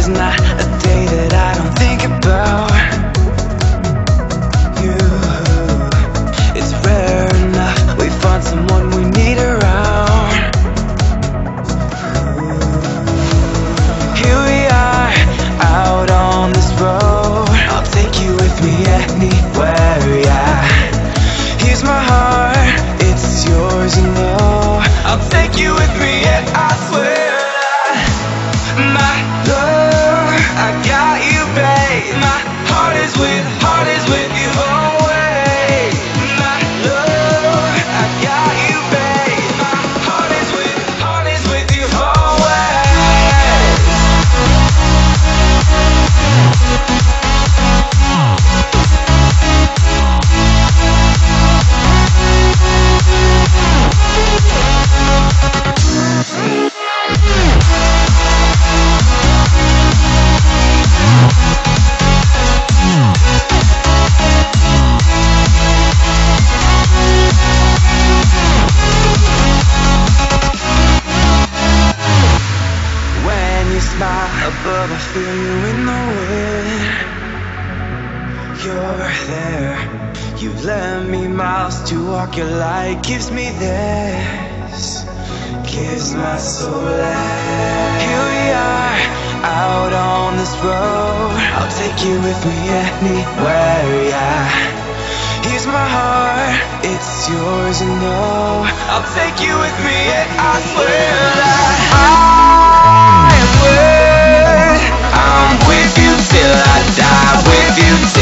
not a day that I don't think about you. It's rare enough we find someone we need around. Here we are, out on this road. I'll take you with me anywhere, yeah. Here's my heart, it's yours, you know. I'll take you with me, yeah, I swear. My love, I got you, babe. My heart is with you always. My love, I got you, babe. My heart is with you always. Above, I feel you in the wind. You're there. You've led me miles to walk your light. Gives me this, gives my soul life. Here we are, out on this road. I'll take you with me anywhere, yeah. Here's my heart, it's yours, you know. I'll take you with me, and I swear that I'm with you till I die, with you till